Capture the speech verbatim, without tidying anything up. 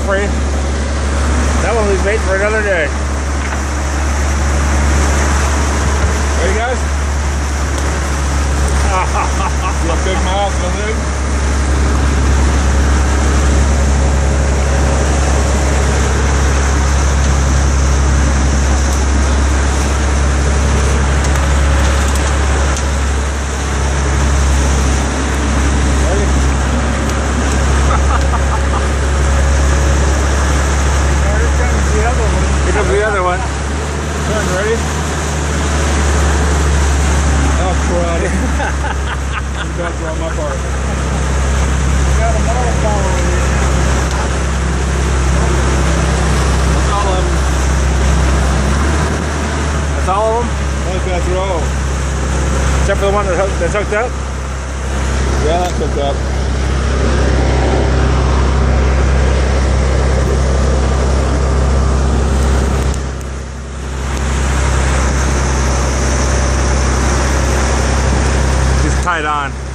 for you. That one will be bait for another day. Ready, guys? See a big mouth in the lid? The other one. Turn, ready? Oh, crud. I'm about to throw my part. Got a ball following you. That's all of them. That's all of them? Only that throw. Except for the one that hooked, that's hooked up? Yeah, that's hooked up. Tied on.